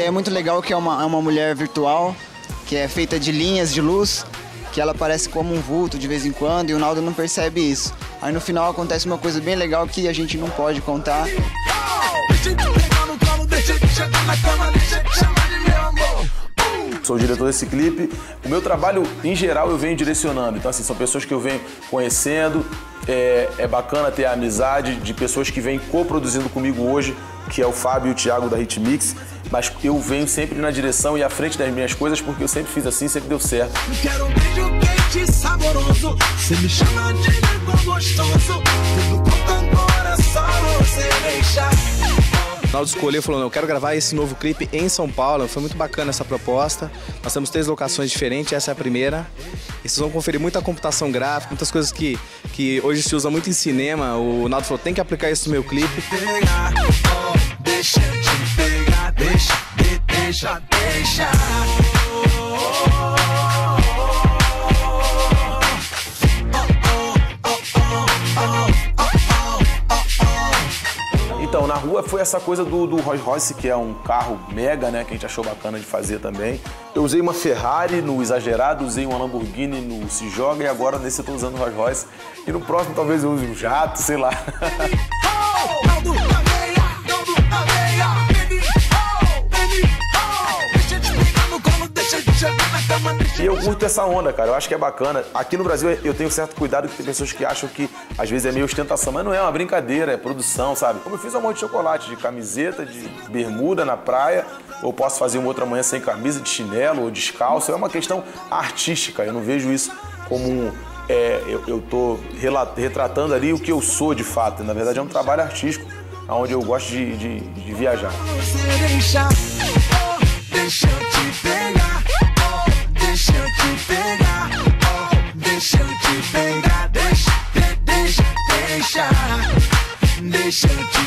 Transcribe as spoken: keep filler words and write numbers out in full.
é muito legal que é uma, é uma mulher virtual, que é feita de linhas de luz, que ela parece como um vulto de vez em quando e o Naldo não percebe isso. Aí no final acontece uma coisa bem legal que a gente não pode contar. Sou o diretor desse clipe. O meu trabalho, em geral, eu venho direcionando. Então, assim, são pessoas que eu venho conhecendo. É, é bacana ter a amizade de pessoas que vêm coproduzindo comigo hoje, que é o Fábio e o Thiago da Hitmix. Mas eu venho sempre na direção e à frente das minhas coisas, porque eu sempre fiz assim, sempre deu certo. Quero um beijo quente, saboroso. Você me chama de nego gostoso. Tudo pronto agora, só você deixar. O Naldo escolheu e falou, não, eu quero gravar esse novo clipe em São Paulo. Foi muito bacana essa proposta. Nós temos três locações diferentes, essa é a primeira. E vocês vão conferir muita computação gráfica, muitas coisas que, que hoje se usa muito em cinema. O Naldo falou, tem que aplicar isso no meu clipe. Deixa eu te pegar, deixa, deixa, deixa. Então, na rua foi essa coisa do, do Rolls Royce, que é um carro mega, né, que a gente achou bacana de fazer também. Eu usei uma Ferrari no Exagerado, usei uma Lamborghini no Se Joga e agora nesse eu tô usando o Rolls Royce. E no próximo talvez eu use um jato, sei lá. E eu curto essa onda, cara, eu acho que é bacana. Aqui no Brasil eu tenho certo cuidado que tem pessoas que acham que às vezes é meio ostentação, mas não é, uma brincadeira, é produção, sabe? Como eu fiz um monte de chocolate, de camiseta, de bermuda na praia, ou posso fazer uma outra manhã sem camisa, de chinelo ou descalço, é uma questão artística, eu não vejo isso como um... É, eu, eu tô retratando ali o que eu sou de fato, na verdade é um trabalho artístico, onde eu gosto de, de, de viajar. Deixa, deixa eu te pegar, deixa eu te pegar, deixa eu te pegar, deixa, deixa, deixa, deixa eu te